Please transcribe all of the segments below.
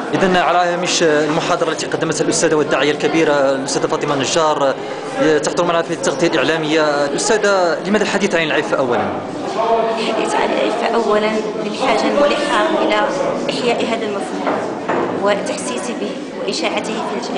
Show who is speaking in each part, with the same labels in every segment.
Speaker 1: إذن على هامش المحاضرة التي قدمتها الأستاذة والداعية الكبيرة الأستاذة فاطمة النجار تحضر معنا في التغطية الإعلامية. الأستاذة، لماذا الحديث عن العفة أولا؟
Speaker 2: الحديث عن العفة أولا للحاجة الملحة إلى إحياء هذا المفهوم والتحسيس به وإشاعته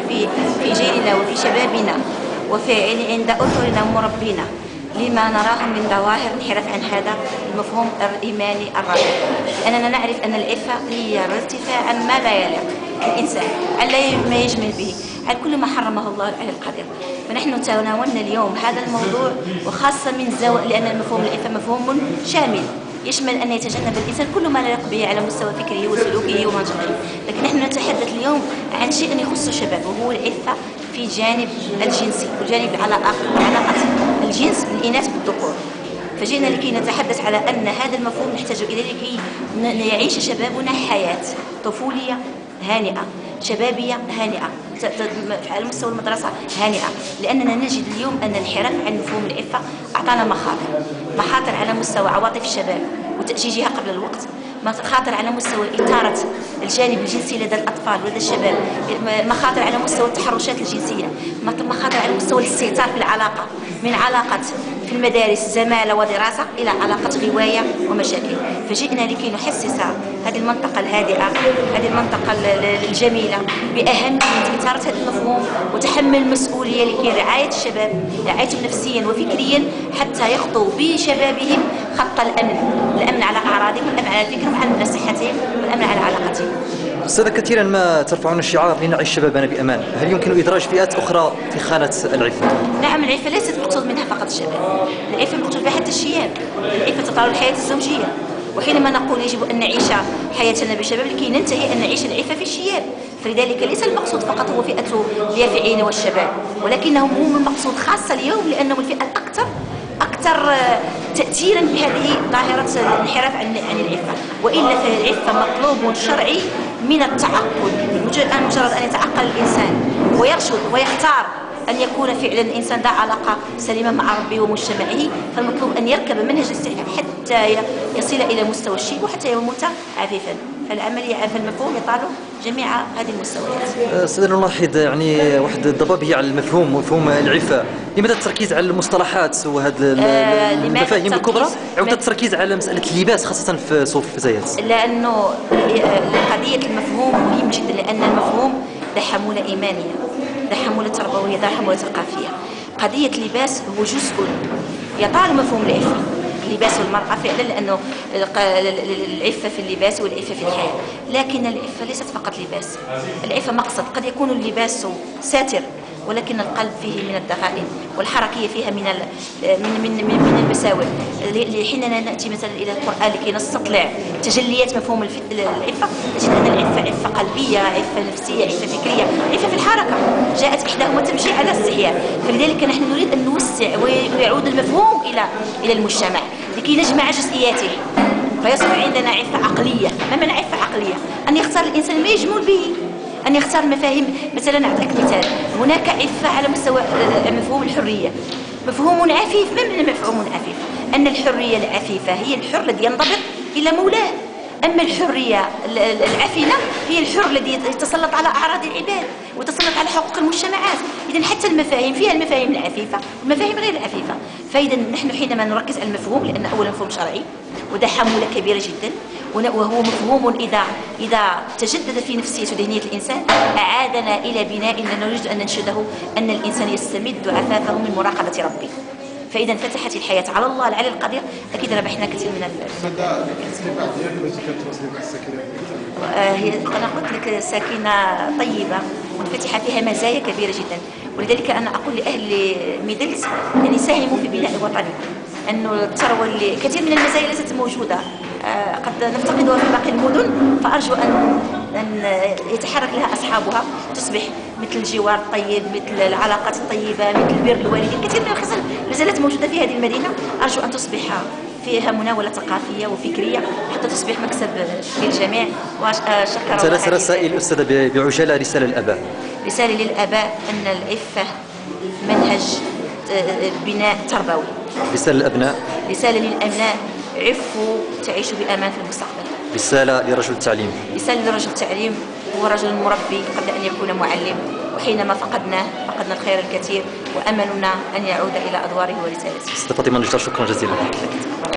Speaker 2: في جيلنا وفي شبابنا وفي عند أطرنا ومربينا، لما نراه من ظواهر انحراف عن هذا المفهوم الإيماني الرائع. لأننا نعرف أن العفة هي الارتفاع عن ما لا يليق بالإنسان، على ما يجمل به، على كل ما حرمه الله على القدر. فنحن تناولنا اليوم هذا الموضوع، وخاصة من زاوية لأن مفهوم العفة مفهوم شامل يشمل أن يتجنب الإنسان كل ما لا يليق به على مستوى فكره وسلوكه ومنطقه. لكن نحن نتحدث اليوم عن شيء يخص الشباب، وهو العفة في جانب الجنسي وجانب علاقة الجنس الإناث بالذكور. فجئنا لكي نتحدث على أن هذا المفهوم نحتاج إليه لكي يعيش شبابنا حياة طفولية هانئة، شبابية هانئة، على مستوى المدرسة هانئة. لأننا نجد اليوم أن الانحراف عن مفهوم العفة أعطانا مخاطر على مستوى عواطف الشباب وتأجيجها قبل الوقت، مخاطر على مستوى إثارة الجانب الجنسي لدى الأطفال ولدى الشباب، مخاطر على مستوى التحرشات الجنسية، مخاطر على مستوى الاستهتار في العلاقة، من علاقة في المدارس زمالة ودراسة إلى علاقة غواية ومشاكل. فجئنا لكي نحسس هذه المنطقة الهادئة، هذه المنطقة الجميلة، بأهمية إثارة هذا المفهوم وتحمل المسؤولية لكي رعاية الشباب، رعايتهم نفسيا وفكريا، حتى يخطوا بشبابهم خط الأمن على أعراضهم، والأمن على فكرهم، على صحتهم، والأمن على علاقتهم.
Speaker 1: أستاذة، كثيرا ما ترفعون الشعار لنعيش شبابنا بأمان، هل يمكن إدراج فئات أخرى في خانة العفة؟
Speaker 2: نعم، العفة ليست مقصود منها فقط الشباب، العفة مقصود بها حتى الشياب، العفة تطال الحياة الزوجية. وحينما نقول يجب أن نعيش حياتنا بشباب لكي ننتهي أن نعيش العفة في الشياب، فلذلك ليس المقصود فقط هو فئة اليافعين والشباب، ولكنهم هم المقصود خاصة اليوم، لأنهم الفئة الأكثر تأثيرا بهذه ظاهرة الانحراف عن العفة. وإلا فالعفة مطلوب شرعي من التعقل، مجرد أن يتعقل الإنسان ويرشد ويختار أن يكون فعلا الإنسان ذا علاقة سليمة مع ربه ومجتمعه، فالمطلوب أن يركب منهج الاستعفاف حتى يصل إلى مستوى الشيب وحتى يموت عفيفا. فالعملية فالمفهوم يطال جميع هذه المستويات.
Speaker 1: أستاذ، نلاحظ يعني واحد الضبابية على مفهوم العفة. لماذا التركيز على المصطلحات وهذه المفاهيم الكبرى، عودة التركيز على مسألة اللباس خاصة في صوف الفتيات؟
Speaker 2: لأنه قضية المفهوم مهم جدا، لأن المفهوم ذا حمولة إيمانية، ذا حمولة تربوية، ذا حمولة ثقافية. قضية اللباس هو جزء يطال مفهوم العفة، لباس المرأة فعلا، لأنه العفة في اللباس والعفة في الحياة. لكن العفة ليست فقط لباس، العفة مقصد. قد يكون اللباس ساتر، ولكن القلب فيه من الدغائن، والحركية فيها من المساوئ. حيننا نأتي مثلا إلى القرآن لكي نستطلع تجليات مفهوم العفة، نجد أن العفة عفة قلبية، عفة نفسية، عفة فكرية، عفة في الحركة. جاءت إحداهما تمشي على استحياء. فلذلك نحن نريد أن نوسع ويعود المفهوم إلى المجتمع لكي نجمع جزئياته، فيصبح عندنا عفة عقلية. ما معنى عفة عقلية؟ أن يختار الإنسان ما يجمل به، أن يختار المفاهيم. مثلا أعطيك مثال، هناك عفة على مستوى مفهوم الحرية، مفهوم عفيف. ما معنى مفهوم عفيف؟ أن الحرية العفيفة هي الحر الذي ينضبط إلى مولاه، أما الحرية العفنة هي الحر الذي يتسلط على أعراض العباد ويتسلط على حقوق المجتمعات. إذن حتى المفاهيم فيها المفاهيم العفيفة والمفاهيم غير العفيفة. فإذا نحن حينما نركز على المفهوم، لأن أولا مفهوم شرعي وده حمولة كبيرة جدا، وهو مفهوم إذا تجدد في نفسية وذهنية الإنسان أعادنا إلى بناء نريد أن ننشده، أن الإنسان يستمد عفافه من مراقبة ربه. فإذا فتحت الحياة على الله العلي القدير، أكيد ربحنا كثير من أنا قلت لك ساكنة طيبة منفتحة فيها مزايا كبيرة جدا، ولذلك أنا أقول لأهل ميدلز أن يساهموا في بناء وطنهم، أنه الثروة كثير من المزايا ليست موجودة قد نفتقدها في باقي المدن، فأرجو أن يتحرك لها أصحابها، تصبح مثل الجوار الطيب، مثل العلاقات الطيبة، مثل بر الوالدين. كثير من الخصال ما زالت موجودة في هذه المدينة، أرجو أن تصبح فيها مناولة ثقافية وفكرية حتى تصبح مكسب للجميع. وشكرا.
Speaker 1: 3 رسائل أستاذة بعجالة. رسالة للآباء.
Speaker 2: رسالة للآباء أن العفة منهج بناء تربوي.
Speaker 1: رسالة للأبناء.
Speaker 2: رسالة للأبناء: عفوا تعيشوا بأمان في المستقبل.
Speaker 1: رسالة لرجل التعليم.
Speaker 2: رسالة لرجل التعليم هو رجل مربي قبل أن يكون معلم، وحينما فقدناه فقدنا الخير الكثير، وأملنا أن يعود إلى أدواره ورسالته.
Speaker 1: أستاذة فاطمة نجار، شكرا جزيلا.